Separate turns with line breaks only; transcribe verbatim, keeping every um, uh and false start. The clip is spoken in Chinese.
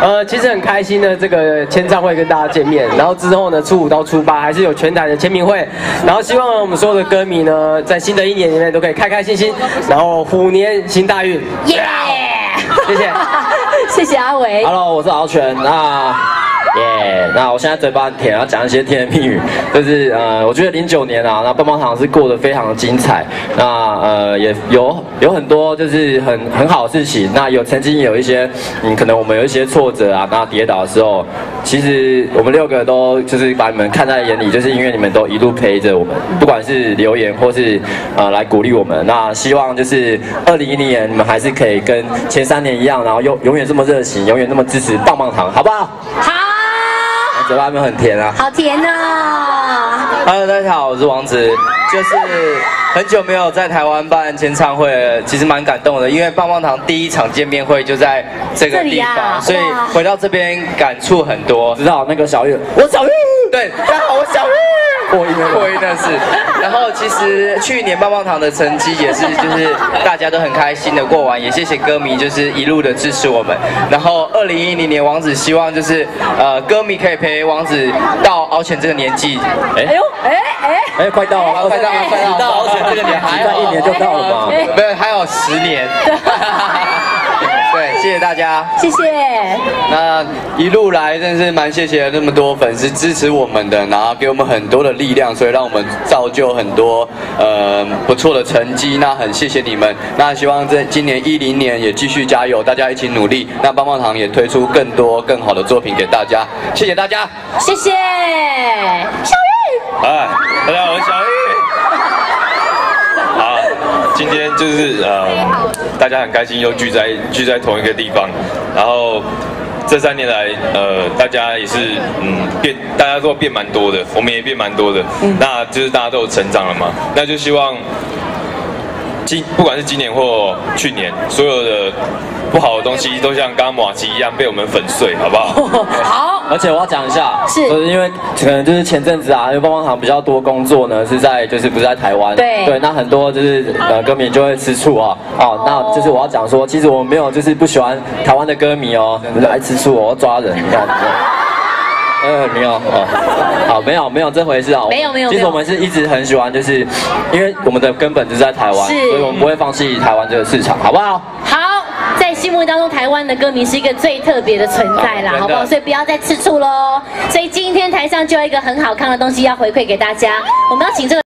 呃，其实很开心的这个签唱会跟大家见面，然后之后呢，初五到初八还是有全台的签名会，然后希望我们所有的歌迷呢，在新的一年里面都可以开开心心，然后虎年行大运。耶！谢谢，
谢谢阿维。
Hello， 我是敖全。那。耶、yeah, 那我现在嘴巴很甜，要讲一些甜言蜜语。就是呃，我觉得零九年啊，那棒棒糖是过得非常的精彩。那呃，也有有很多就是很很好的事情。那有曾经有一些，嗯，可能我们有一些挫折啊，那跌倒的时候，其实我们六个都就是把你们看在眼里，就是因为你们都一路陪着我们，不管是留言或是呃来鼓励我们。那希望就是二零一零年你们还是可以跟前三年一样，然后永永远这么热情，永远那么支持棒棒糖，好不好？
好。
嘴巴有没有很甜啊？
好甜哦
！Hello， 大家好，我是王子。就是很久没有在台湾办签唱会了，其实蛮感动的，因为棒棒糖第一场见面会就在这个地方，啊、所以回到这边感触很多。
知道那个小玉，我小玉，
对，大家好，我小玉。
破音了，
破音的是。然后其实去年棒棒糖的成绩也是，就是大家都很开心的过完，也谢谢歌迷就是一路的支持我们。然后二零一零年王子希望就是呃歌迷可以陪王子到敖犬这个年纪。
哎呦，哎哎
哎，快到了，
快到了，快到了，到敖犬这个年，
还有一年就到了嘛？
没有，还有十年。对，谢谢大家，
谢谢。
那一路来真是蛮谢谢那么多粉丝支持我们的，然后给我们很多的力量，所以让我们造就很多呃不错的成绩。那很谢谢你们。那希望在今年一零年也继续加油，大家一起努力。那棒棒糖也推出更多更好的作品给大家。谢谢大家，
谢谢。小玉，
哎，大家好，我是小玉。好，今天就是呃，大家很开心又聚在聚在同一个地方，然后这三年来，呃，大家也是嗯变，大家都变蛮多的，我们也变蛮多的，嗯、那就是大家都有成长了嘛，那就希望今不管是今年或去年，所有的不好的东西都像刚刚马奇一样被我们粉碎，好不好？
好。
而且我要讲一下，
是，
就是因为可能就是前阵子啊，因为棒棒糖比较多工作呢，是在就是不是在台湾，
对
对，那很多就是呃歌迷就会吃醋啊，哦，那就是我要讲说，其实我没有就是不喜欢台湾的歌迷哦，爱吃醋，我要抓人，这样子。呃，没有哦，好，没有没有这回事啊，
没有没有。
其实我们是一直很喜欢，就是因为我们的根本就是在台湾，所以我们不会放弃台湾这个市场，好不好？
好，在心目当中，台湾的歌迷是一个最特别的存在啦，好不好？所以不要再吃醋喽。所以今天台上就有一个很好看的东西要回馈给大家，我们要请这个。